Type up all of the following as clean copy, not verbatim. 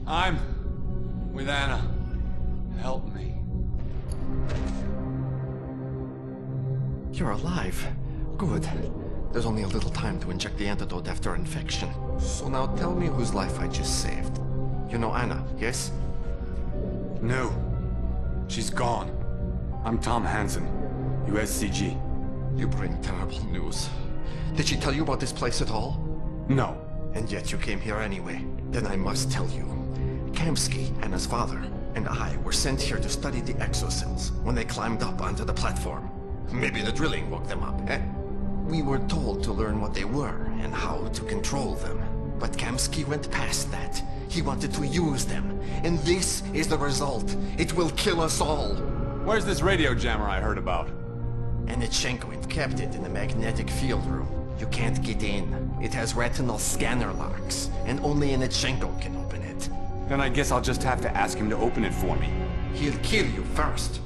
I'm with Anna. Help me. You're alive. Good. There's only a little time to inject the antidote after infection. So now tell me whose life I just saved. You know Anna, yes? No. She's gone. I'm Tom Hansen, USCG. You bring terrible news. Did she tell you about this place at all? No. And yet you came here anyway. Then I must tell you. Kamsky, Anna's father, and I were sent here to study the exocells when they climbed up onto the platform. Maybe the drilling woke them up, eh? We were told to learn what they were and how to control them. But Kamsky went past that. He wanted to use them. And this is the result. It will kill us all. Where's this radio jammer I heard about? Anitchenko kept it in the magnetic field room. You can't get in. It has retinal scanner locks, and only Anitchenko can open it. Then I guess I'll just have to ask him to open it for me. He'll kill you first.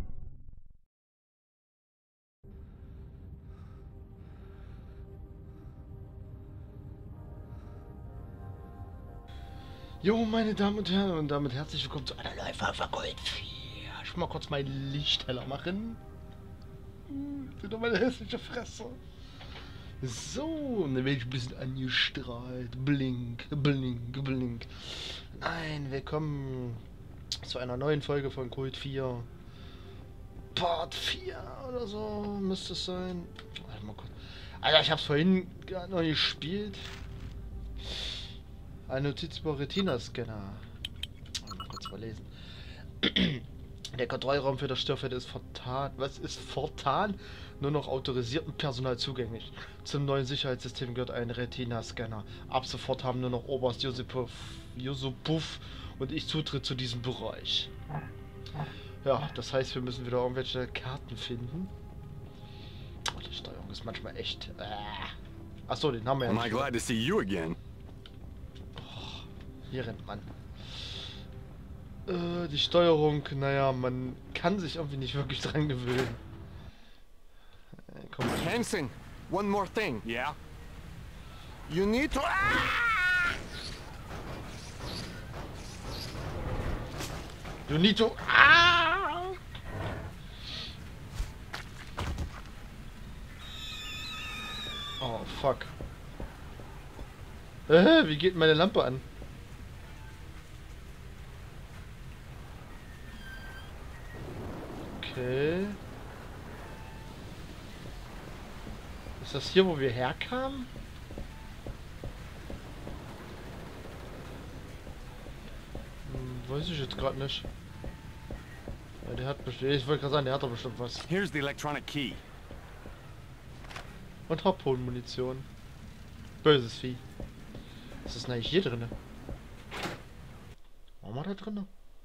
Jo, meine Damen und Herren, und damit herzlich willkommen zu einer neuen Folge von Kult 4. Ich will mal kurz mein Licht heller machen. Seht doch meine hässliche Fresse. So, und dann werde ich ein bisschen angestrahlt. Blink, blink, blink. Nein, willkommen zu einer neuen Folge von Kult 4. Part 4 oder so müsste es sein. Warte mal kurz. Alter, ich hab's vorhin gerade noch gespielt. Ein Notiz über Retina-Scanner. Mal kurz verlesen. Der Kontrollraum für das Störfeld ist fortan. Was ist fortan? Nur noch autorisiertem Personal zugänglich. Zum neuen Sicherheitssystem gehört ein Retina-Scanner. Ab sofort haben nur noch Oberst Yusupov und ich Zutritt zu diesem Bereich. Ja, das heißt, wir müssen wieder irgendwelche Karten finden. Oh, die Steuerung ist manchmal echt. Achso, den haben wir ja Am I nicht. glad to see you again? Hier rennt man. Die Steuerung, naja, man kann sich irgendwie nicht wirklich dran gewöhnen. Komm mal. Hansen, one more thing. Yeah? You need to... You need to... Oh, fuck. Wie geht meine Lampe an? Okay. Ist das hier, wo wir herkamen? Weiß ich jetzt gerade nicht. Ja, der hat bestimmt... Ich wollte gerade sagen, der hat doch bestimmt was. Here's the electronic key. Und Harpunenmunition. Böses Vieh. Was ist denn eigentlich hier drin? Was haben wir da drin?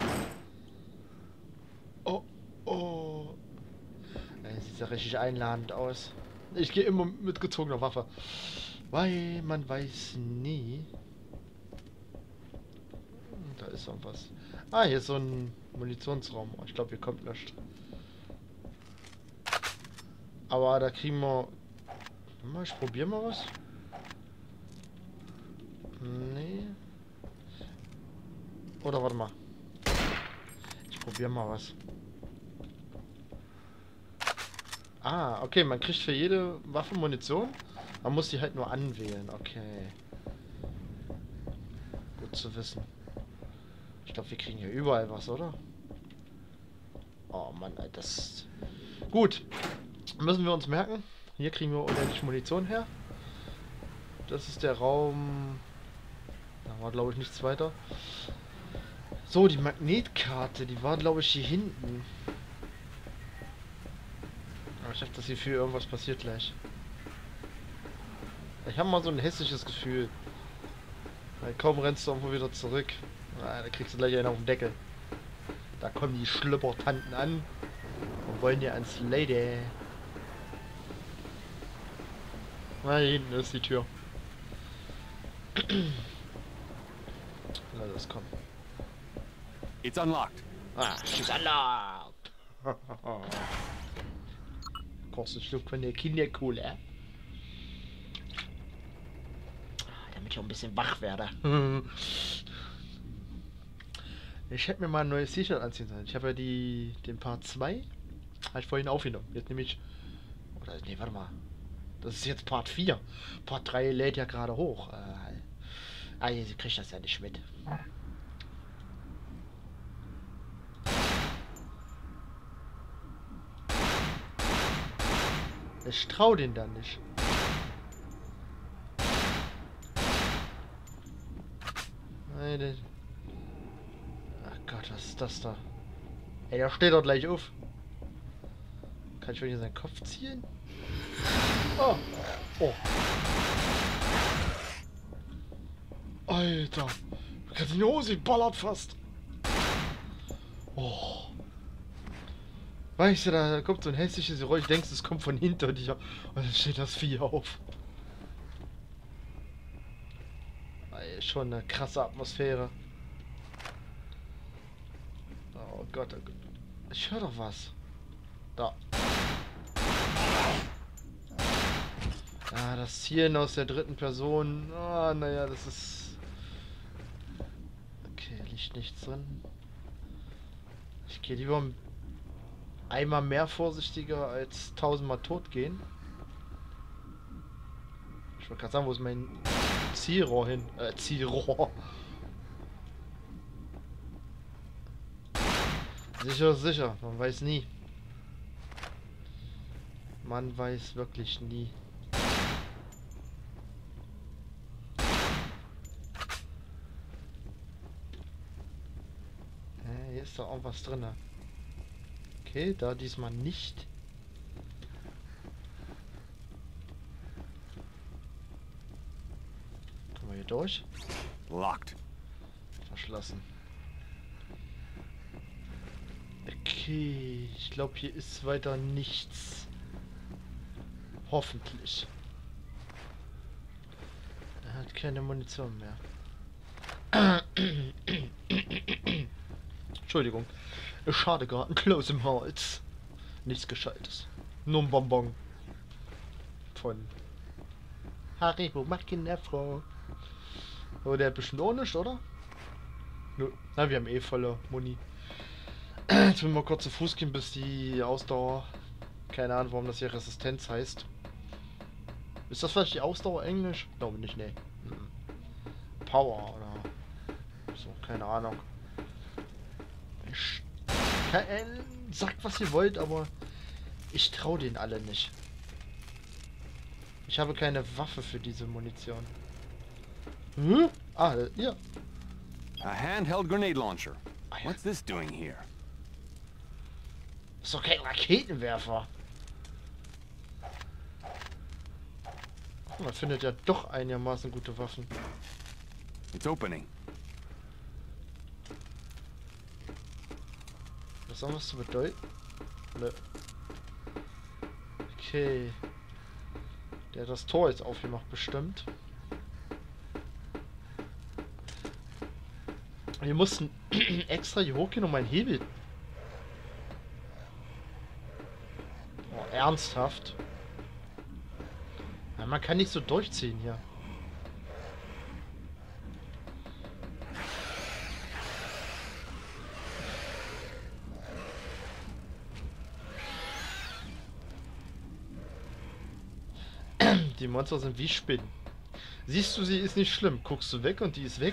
Oh, oh. Das sieht ja richtig einladend aus. Ich gehe immer mit gezogener Waffe. Weil man weiß nie. Da ist irgendwas. Ah, hier ist so ein Munitionsraum. Ich glaube, hier kommt nichts. Aber da kriegen wir... Ich probiere mal was. Nee. Oder warte mal. Ich probiere mal was. Ah, okay, man kriegt für jede Waffe Munition. Man muss die halt nur anwählen. Okay. Gut zu wissen. Ich glaube, wir kriegen hier überall was, oder? Oh Mann, das... Gut. Müssen wir uns merken. Hier kriegen wir unendlich Munition her. Das ist der Raum... Da war, glaube ich, nichts weiter. So, die Magnetkarte, die war, glaube ich, hier hinten. Aber ich habe das Gefühl, irgendwas passiert gleich. Ich habe mal so ein hässliches Gefühl. Weil kaum rennst du irgendwo wieder zurück. Da kriegst du gleich einen auf den Deckel. Da kommen die Schlüppertanten an und wollen dir ans Lady. Na, hier hinten ist die Tür. Lass das kommen. It's unlocked. Ah, she's unlocked. Kurz ein Stück von der Kinderkohle. Damit ich auch ein bisschen wach werde. Ich hätte mir mal ein neues T-Shirt anziehen sollen. Ich habe ja den Part 2 habe ich vorhin aufgenommen. Jetzt nämlich. Oder nee, warte mal. Das ist jetzt Part 4. Part 3 lädt ja gerade hoch. Sie kriegt das ja nicht mit. Ich trau den dann nicht. Nein, ach Gott, was ist das da? Ey, der steht doch gleich auf. Kann ich wirklich seinen Kopf ziehen? Oh. Oh. Alter. Kannst du die Hose ballert fast. Oh. Weißt du, da kommt so ein hässliches Geräusch, ich denkst, es kommt von hinter dir. Und dann steht das Vieh auf. Ey, schon eine krasse Atmosphäre. Oh Gott, oh Gott. Ich höre doch was. Da. Ah, das Zielen aus der dritten Person. Ah, naja, das ist... Okay, liegt nichts drin. Ich gehe lieber einmal mehr vorsichtiger als 1000-mal tot gehen. Ich wollte gerade sagen, wo ist mein Zielrohr hin? Zielrohr. Sicher, sicher. Man weiß nie. Man weiß wirklich nie. Hier ist doch irgendwas drin. Okay, da diesmal nicht. Kommen wir hier durch? Locked. Verschlossen. Okay, ich glaube, hier ist weiter nichts. Hoffentlich. Er hat keine Munition mehr. Entschuldigung. Schade gerade, ein Kloß im Hals. Nichts Gescheites. Nur ein Bonbon. Von Haribo Macinefro. Oh, der hat bestimmt auch nicht, oder? Na, wir haben eh volle Muni. Jetzt müssen wir kurz zu Fuß gehen, bis die Ausdauer... Keine Ahnung, warum das hier Resistenz heißt. Ist das vielleicht die Ausdauer Englisch? Glaube nicht, ne. Power oder... So, keine Ahnung. Sagt, was ihr wollt, aber... Ich traue denen alle nicht. Ich habe keine Waffe für diese Munition. Hm? Ah, ja. A handheld grenade launcher. What's this doing here? Das ist doch kein Raketenwerfer. Man findet ja doch einigermaßen gute Waffen. It's opening. Was soll das zu bedeuten? Ne. Okay. Der hat das Tor jetzt aufgemacht, bestimmt. Wir mussten extra hier hochgehen, um einen Hebel. Oh, ernsthaft? Ja, man kann nicht so durchziehen hier. Die Monster sind wie Spinnen. Siehst du, sie ist nicht schlimm. Guckst du weg und die ist weg.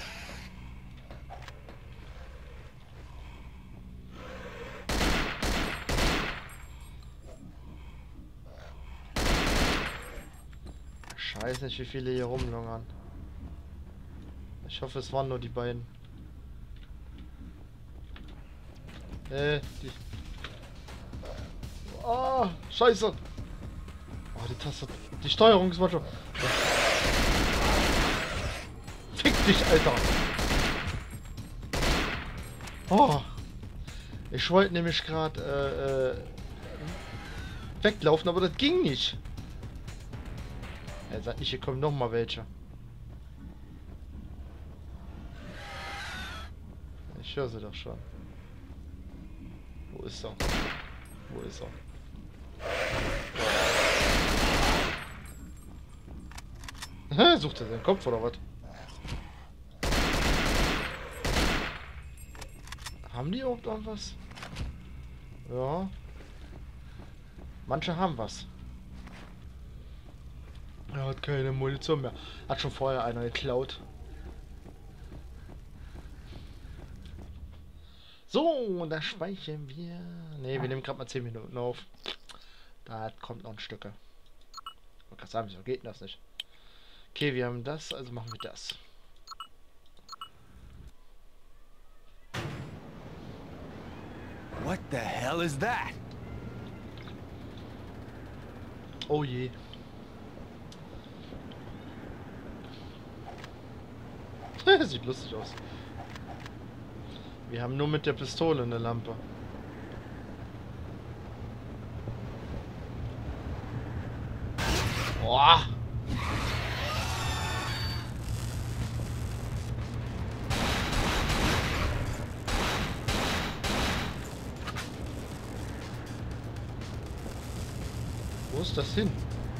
Ich weiß nicht, wie viele hier rumlungern. Ich hoffe, es waren nur die beiden. Die... Oh, scheiße! Oh, die Taste... Die Steuerung ist manchmal... Fick dich, Alter! Oh! Ich wollte nämlich gerade weglaufen, aber das ging nicht. Er sagt nicht, hier kommen noch mal welche. Ich höre sie doch schon. Wo ist er? Wo ist er? Sucht er seinen Kopf oder was? Haben die überhaupt irgendwas? Ja. Manche haben was. Er hat keine Munition mehr. Hat schon vorher einer geklaut. So, und da speichern wir. Ne, wir nehmen gerade mal 10 Minuten auf. Da kommt noch ein Stück. Man kann sagen, wieso geht das nicht? Okay, wir haben das, also machen wir das. What the hell is that? Oh je. Sieht lustig aus. Wir haben nur mit der Pistole eine Lampe. Boah. Wo ist das hin?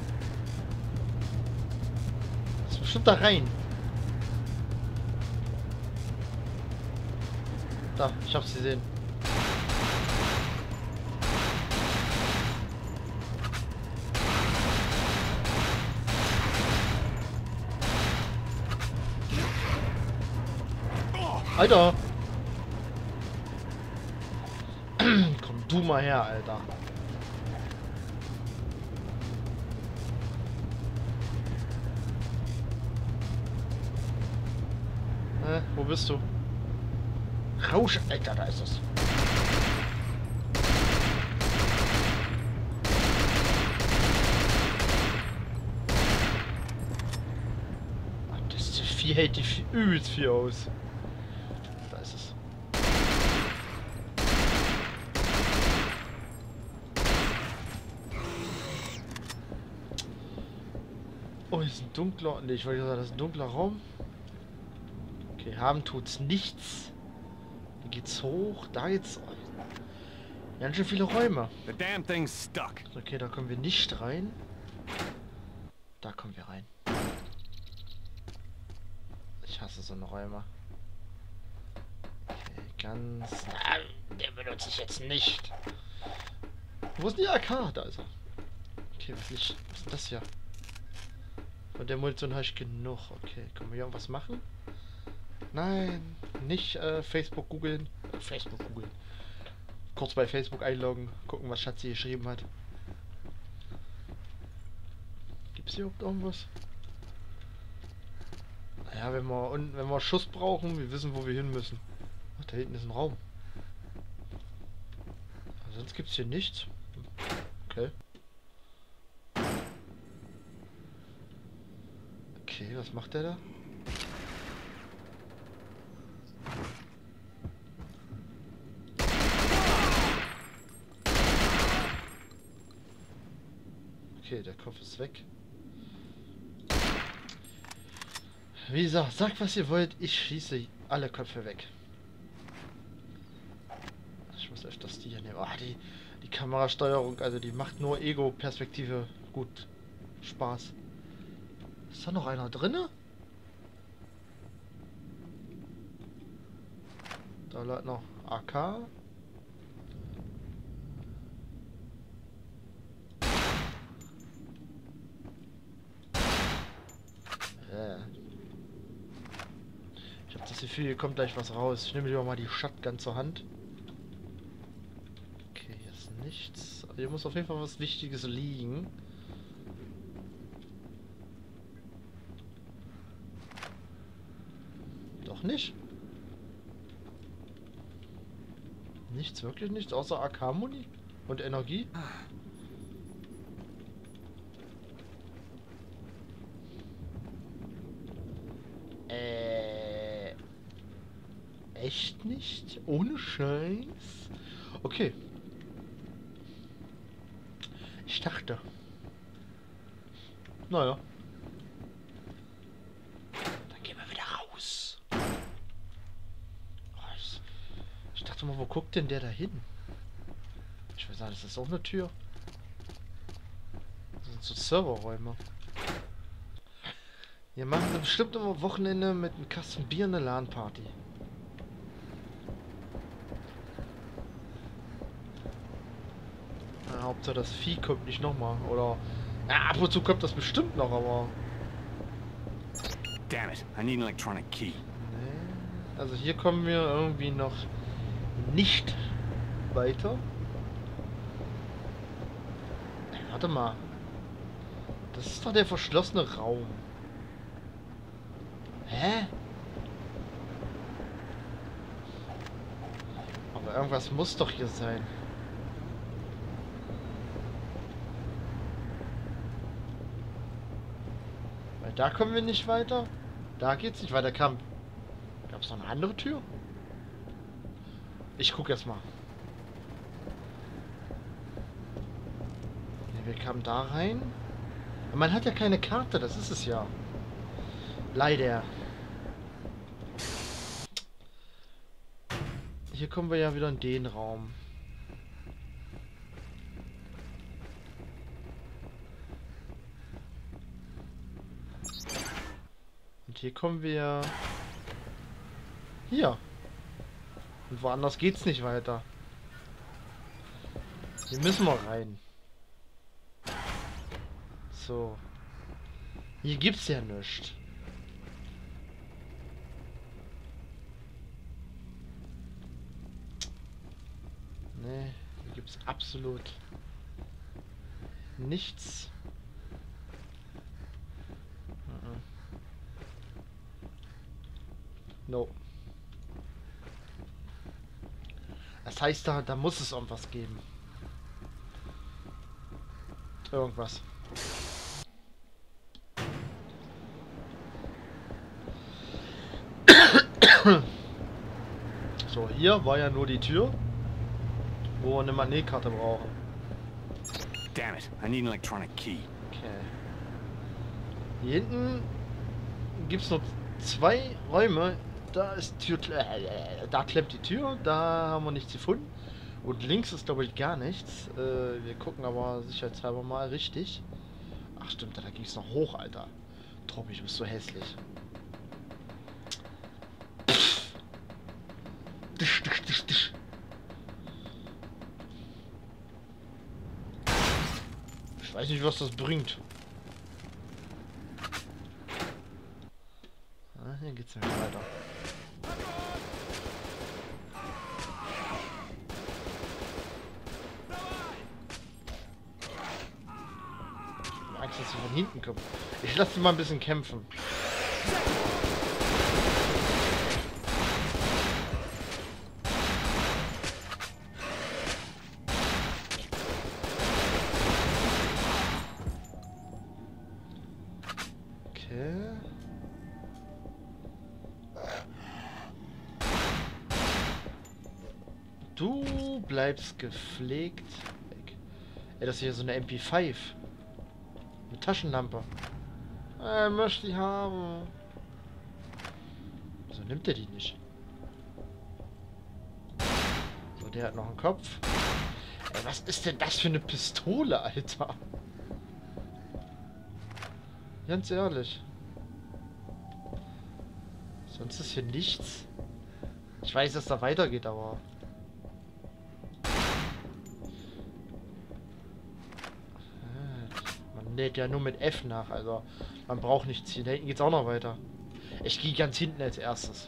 Das ist bestimmt da rein. Da, ich hab's gesehen. Alter! Komm du mal her, Alter. Wo bist du? Rausch, Alter, da ist es. Das Vieh hält die übelst viel aus. Da ist es. Oh, hier ist ein dunkler. Ne, ich wollte sagen, das ist ein dunkler Raum. Okay, haben tut's nichts. Hier geht's hoch, da geht's. Ganz schön viele Räume. The damn thing's stuck. Okay, da kommen wir nicht rein. Da kommen wir rein. Ich hasse so eine Räume. Okay, ganz. Nein, den benutze ich jetzt nicht. Wo ist die AK? Da ist er. Okay, was ist denn das hier? Von der Munition habe ich genug. Okay, können wir hier irgendwas machen? Nein, nicht Facebook googeln. Facebook googeln. Kurz bei Facebook einloggen, gucken, was Schatzi geschrieben hat. Gibt es hier überhaupt irgendwas? Naja, wenn wir Schuss brauchen, wir wissen, wo wir hin müssen. Ach, da hinten ist ein Raum. Sonst gibt es hier nichts. Okay. Okay, was macht der da? Okay, der Kopf ist weg. Wie gesagt, sagt was ihr wollt, ich schieße alle Köpfe weg. Ich muss öfters die hier nehmen. Oh, die Kamerasteuerung, also die macht nur Ego-Perspektive gut. Spaß. Ist da noch einer drinne? Da lag noch AK. Ich habe das Gefühl, hier kommt gleich was raus. Ich nehme lieber mal die Shotgun zur Hand. Okay, hier ist nichts. Hier muss auf jeden Fall was Wichtiges liegen. Doch nicht. Nichts, wirklich nichts, außer AK-Muni und Energie. Echt nicht? Ohne Scheiß? Okay. Ich dachte. Naja. Dann gehen wir wieder raus. Oh, ich dachte mal, wo guckt denn der da hin? Ich weiß nicht, das ist auch eine Tür. Das sind so Serverräume. Wir machen wir bestimmt am Wochenende mit einem Kasten Bier eine LAN-Party. Hauptsache das Vieh kommt nicht nochmal. Oder. Ja, ab und zu kommt das bestimmt noch, aber. Damn it, I need an electronic key. Nee. Also hier kommen wir irgendwie noch nicht weiter. Warte mal. Das ist doch der verschlossene Raum. Hä? Aber irgendwas muss doch hier sein. Weil da kommen wir nicht weiter. Da geht's nicht weiter. Gab es noch eine andere Tür? Ich guck erst mal. Ne, wir kamen da rein. Man hat ja keine Karte, das ist es ja. Leider. Hier kommen wir ja wieder in den Raum. Und hier kommen wir... Hier. Und woanders geht's nicht weiter. Hier müssen wir rein. So. Hier gibt's ja nichts. Nee, hier gibt's absolut nichts. No. Das heißt, da muss es irgendwas geben. Irgendwas. So, hier war ja nur die Tür, wo wir eine Magnetkarte brauchen. Damn it, I need an electronic key. Okay. Hier hinten gibt es noch 2 Räume. Da ist Tür, da klemmt die Tür, da haben wir nichts gefunden. Und links ist, glaube ich, gar nichts. Wir gucken aber sicherheitshalber mal richtig. Ach stimmt, da ging es noch hoch, Alter. Trommi, du bist so hässlich. Tisch, tisch, tisch, tisch. Ich weiß nicht, was das bringt. Ah, hier geht's nicht weiter. Ich hab Angst, dass sie von hinten kommen. Ich lasse sie mal ein bisschen kämpfen. Du bleibst gepflegt. Weg. Ey, das ist hier so eine MP5. Mit Taschenlampe. Möchte die haben. Wieso nimmt er die nicht? So, der hat noch einen Kopf. Ey, was ist denn das für eine Pistole, Alter? Ganz ehrlich. Sonst ist hier nichts. Ich weiß, dass da weitergeht, aber... Man lädt ja nur mit F nach, also man braucht nicht ziehen. Da hinten geht's auch noch weiter. Ich gehe ganz hinten als erstes.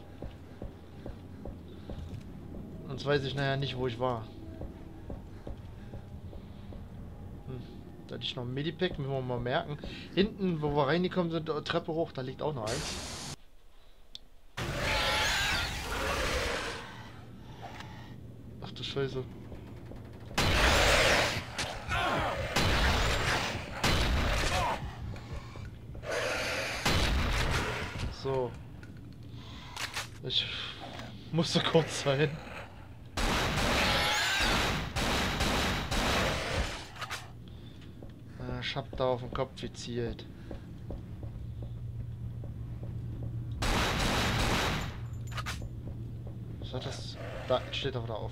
Sonst weiß ich nachher nicht, wo ich war. Da hatte ich noch ein Medipack, müssen wir mal merken. Hinten, wo wir reingekommen sind, Treppe hoch, da liegt auch noch eins. Ach du Scheiße. So. Ich musste kurz sein. Ich hab da auf den Kopf gezielt. Was hat das? Da steht er wieder auf.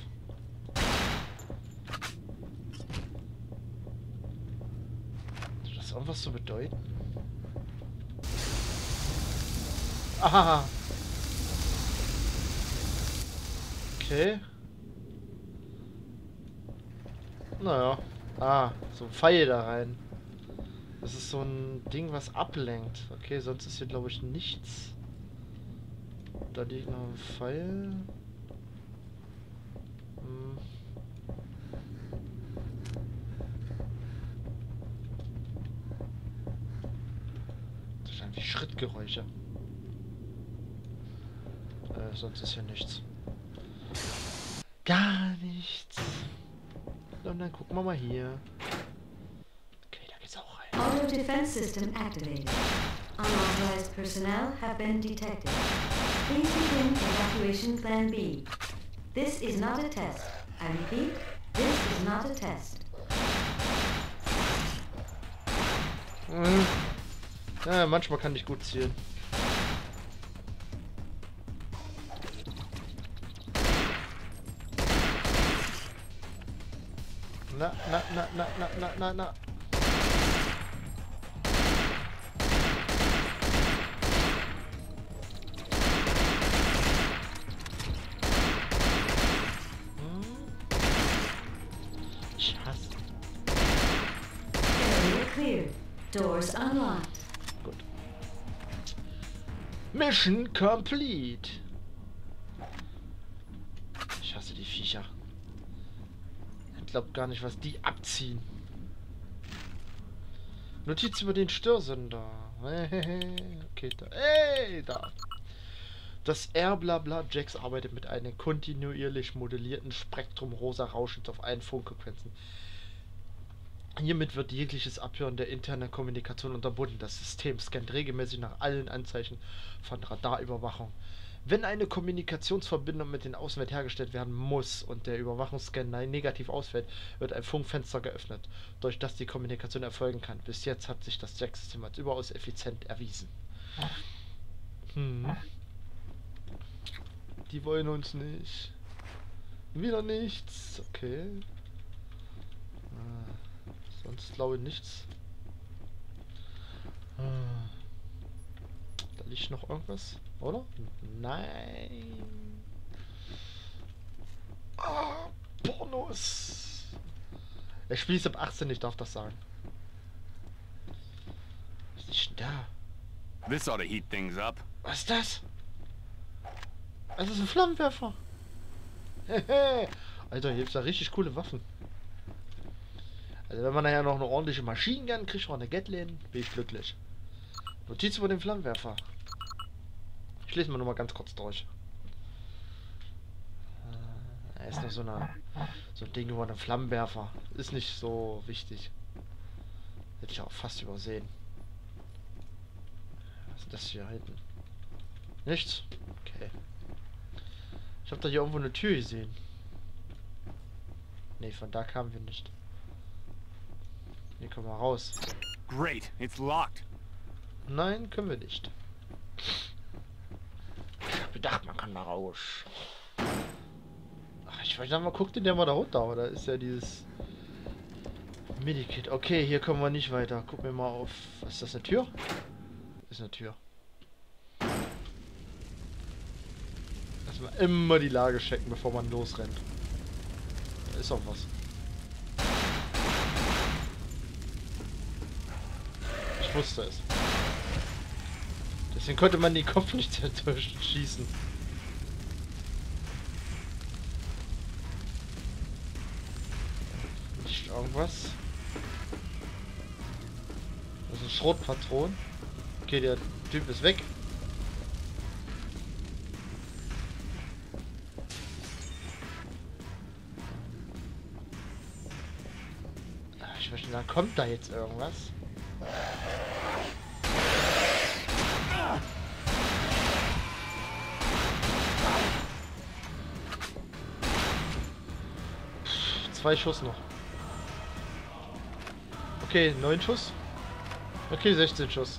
Hat das irgendwas zu bedeuten? Aha. Okay. Naja. Ah, so ein Pfeil da rein. Das ist so ein Ding, was ablenkt. Okay, sonst ist hier, glaube ich, nichts. Da liegt noch ein Pfeil. Hm. Das sind wie Schrittgeräusche. Sonst ist hier nichts. Gar nichts. Und dann gucken wir mal hier. Okay, da geht's auch rein. Auto defense system activated. Unauthorized personnel have been detected. Please begin evacuation plan B. This is not a test. I repeat, this is not a test. Ja, manchmal kann ich gut zielen. Na. Ich hasse. Area clear. Doors unlocked. Gut. Mission complete. Ich hasse die Viecher. Ich glaube gar nicht, was die abziehen. Notiz über den Störsender. Okay, da. Hey, da. Das R-Blabla Jax arbeitet mit einem kontinuierlich modellierten Spektrum rosa Rauschens auf allen Funkfrequenzen. Hiermit wird jegliches Abhören der internen Kommunikation unterbunden. Das System scannt regelmäßig nach allen Anzeichen von Radarüberwachung. Wenn eine Kommunikationsverbindung mit den Außenwelt hergestellt werden muss und der Überwachungsscan negativ ausfällt, wird ein Funkfenster geöffnet, durch das die Kommunikation erfolgen kann. Bis jetzt hat sich das Jax-System als überaus effizient erwiesen. Die wollen uns nicht. Wieder nichts. Okay. Sonst glaube ich nichts. Da liegt noch irgendwas, oder? Nein. Ah, Pornos. Ich spiele es ab 18, ich darf das sagen. Was ist denn da? This ought to heat things up. Was ist das? Das ist ein Flammenwerfer. Alter, hier gibt's da richtig coole Waffen. Also wenn man nachher noch eine ordentliche Machine Gun kriegt, oder eine Gatling, bin ich glücklich. Notiz über den Flammenwerfer. Ich lese mal nur mal ganz kurz durch. Da ist noch so ein Ding über einen Flammenwerfer. Ist nicht so wichtig. Hätte ich auch fast übersehen. Was ist das hier hinten? Nichts? Okay. Ich habe da hier irgendwo eine Tür gesehen. Ne, von da kamen wir nicht. Hier kommen wir raus. Great, it's locked. Nein, können wir nicht. Ich hab gedacht, man kann da raus. Ach, ich weiß nicht, mal guckt der mal da runter, oder ist ja dieses Medikit. Okay, hier kommen wir nicht weiter. Gucken wir mal auf. Was ist das, eine Tür? Ist eine Tür. Erstmal immer die Lage checken, bevor man losrennt. Da ist auch was. Ich wusste es. Deswegen konnte man den Kopf nicht durchschießen. Nicht irgendwas. Das ist ein Schrotpatron. Okay, der Typ ist weg. Ich möchte sagen, kommt da jetzt irgendwas? Zwei Schuss noch. Okay, 9 Schuss. Okay, 16 Schuss.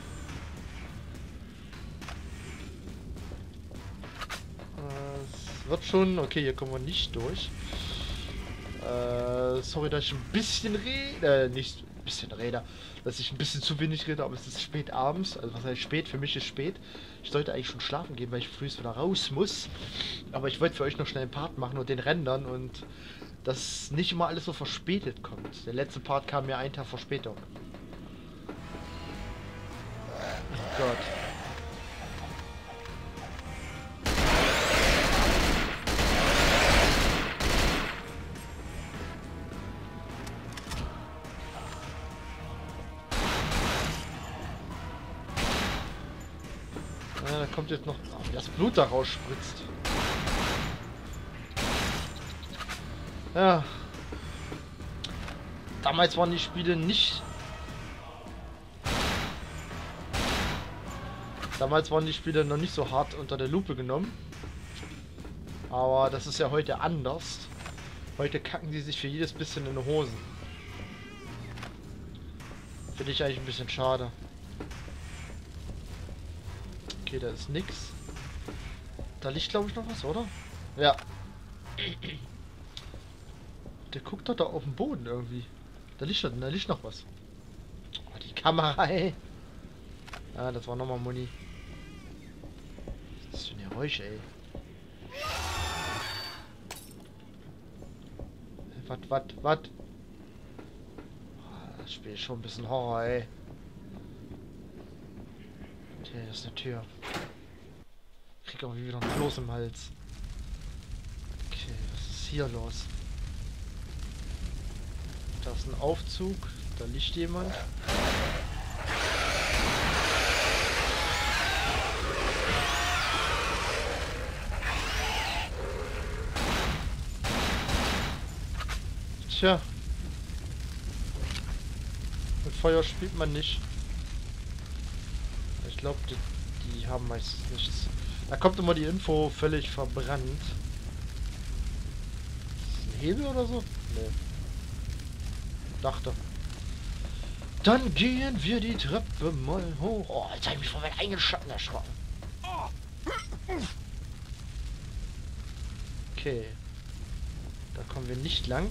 Es wird schon. Okay, hier kommen wir nicht durch. Sorry, dass ich ein bisschen rede. Nicht ein bisschen rede. Dass ich ein bisschen zu wenig rede, aber es ist spät abends. Also was heißt spät? Für mich ist spät. Ich sollte eigentlich schon schlafen gehen, weil ich früh wieder raus muss. Aber ich wollte für euch noch schnell einen Part machen und den rendern und dass nicht immer alles so verspätet kommt. Der letzte Part kam ja einen Tag Verspätung. Oh Gott. Ja, da kommt jetzt noch, wie das Blut da rausspritzt. Ja. Damals waren die Spiele nicht... Damals waren die Spiele noch nicht so hart unter der Lupe genommen. Aber das ist ja heute anders. Heute kacken die sich für jedes bisschen in die Hosen. Finde ich eigentlich ein bisschen schade. Okay, da ist nix. Da liegt, glaube ich, noch was, oder? Ja. Der guckt doch da auf den Boden irgendwie. Da liegt noch was. Oh, die Kamera, ey. Ah, das war nochmal Muni. Was ist das für ein Geräusch, ey? Was? Oh, das Spiel ist schon ein bisschen Horror, ey. Okay, das ist eine Tür. Ich krieg auch wieder ein Kloß im Hals. Okay, was ist hier los? Da ist ein Aufzug, da liegt jemand. Tja. Mit Feuer spielt man nicht. Ich glaube, die haben meistens nichts. Da kommt immer die Info völlig verbrannt. Ist das ein Hebel oder so? Nee. Dachte. Dann gehen wir die Treppe mal hoch. Oh, jetzt habe ich mich von meinem eigenen Schatten erschrocken. Okay. Da kommen wir nicht lang.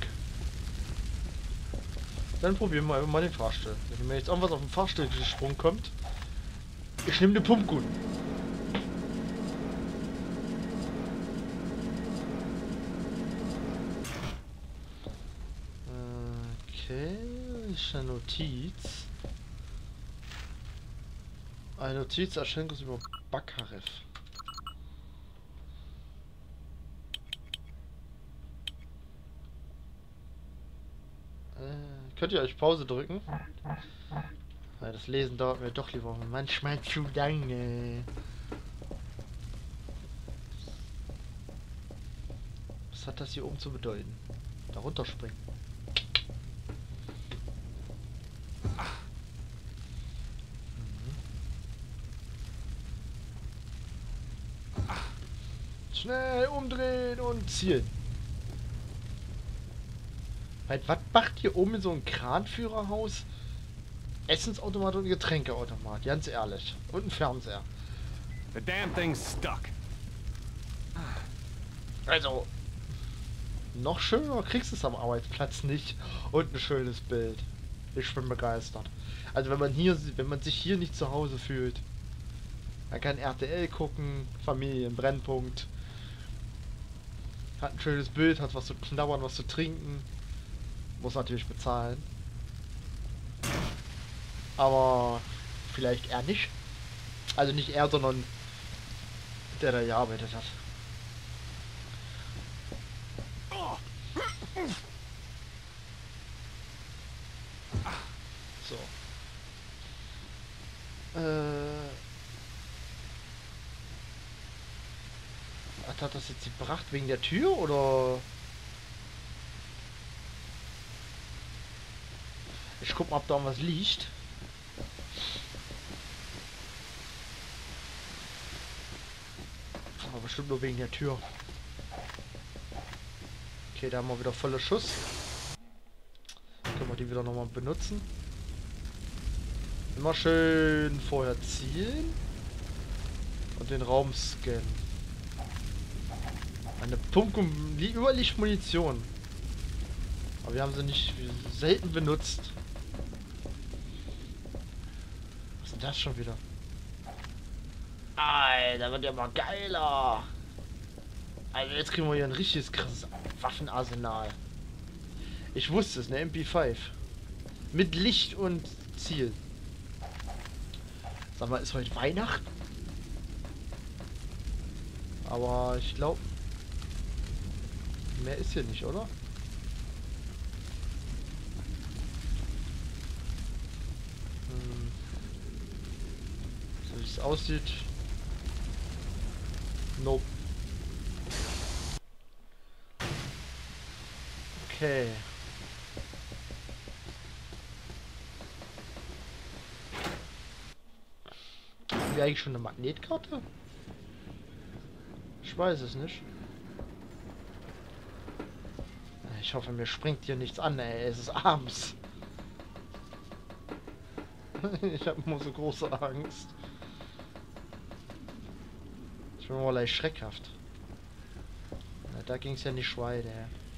Dann probieren wir einfach mal den Fahrstuhl. Wenn mir jetzt irgendwas auf den Fahrstuhl gesprungen kommt, ich nehme den Pumpgun. Okay, ist eine Notiz. Eine Notiz erscheint uns über Bakarev. Könnt ihr euch Pause drücken? Ja, das Lesen dauert mir doch lieber manchmal zu lange. Was hat das hier oben zu bedeuten? Da runterspringen. Schnell umdrehen und zielen. Was macht hier oben in so einem Kranführerhaus? Essensautomat und Getränkeautomat, ganz ehrlich. Und ein Fernseher. The damn thing's stuck. Also, noch schöner kriegst du es am Arbeitsplatz nicht. Und ein schönes Bild. Ich bin begeistert. Also wenn man sich hier nicht zu Hause fühlt, man kann RTL gucken, Familienbrennpunkt. Hat ein schönes Bild, hat was zu knabbern, was zu trinken. Muss natürlich bezahlen. Aber vielleicht er nicht. Also nicht er, sondern der da gearbeitet hat. So. Hat das jetzt gebracht wegen der Tür oder? Ich guck mal, ob da was liegt. Aber bestimmt nur wegen der Tür. Okay, da haben wir wieder voller Schuss. Können wir die wieder nochmal benutzen. Immer schön vorher zielen. Und den Raum scannen. Eine Pumpgun, wie überliegt Munition. Aber wir haben sie nicht selten benutzt. Was ist denn das schon wieder? Alter, wird ja mal geiler. Also jetzt kriegen wir hier ein richtiges krasses Waffenarsenal. Ich wusste es, eine MP5. Mit Licht und Ziel. Sag mal, ist heute Weihnachten? Aber ich glaube, mehr ist hier nicht, oder? So wie es aussieht. Nope. Okay. Haben wir eigentlich schon eine Magnetkarte? Ich weiß es nicht. Ich hoffe, mir springt hier nichts an, ey. Es ist abends. Ich habe immer so große Angst. Ich bin mal leicht schreckhaft. Na, da ging es ja nicht weiter.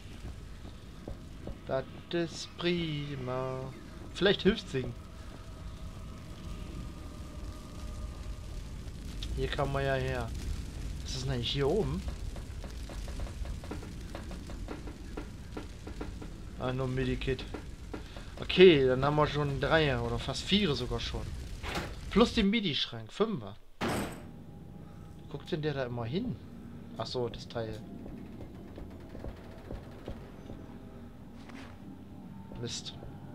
Das ist prima. Vielleicht hilft singen. Hier kann man ja her. Was ist denn eigentlich hier oben? Ah, nur ein Medikit. Okay, dann haben wir schon 3 oder fast 4 sogar schon. Plus den MIDI-Schrank, 5er. Guckt denn der da immer hin? Ach so, das Teil. Mist.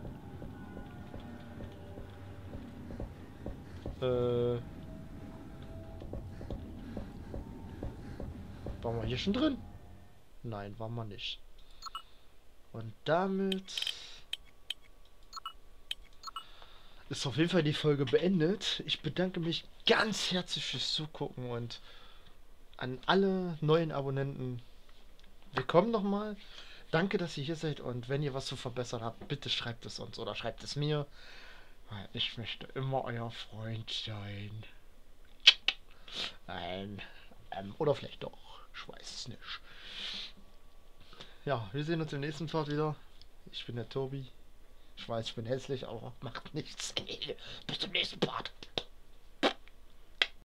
Waren wir hier schon drin? Nein, waren wir nicht. Und damit ist auf jeden Fall die Folge beendet. Ich bedanke mich ganz herzlich fürs Zugucken und an alle neuen Abonnenten. Willkommen nochmal. Danke, dass ihr hier seid und wenn ihr was zu verbessern habt, bitte schreibt es uns oder schreibt es mir. Ich möchte immer euer Freund sein. Nein. Oder vielleicht doch. Ich weiß es nicht. Ja, wir sehen uns im nächsten Part wieder. Ich bin der Tobi. Ich weiß, ich bin hässlich, aber macht nichts. Bis zum nächsten Part.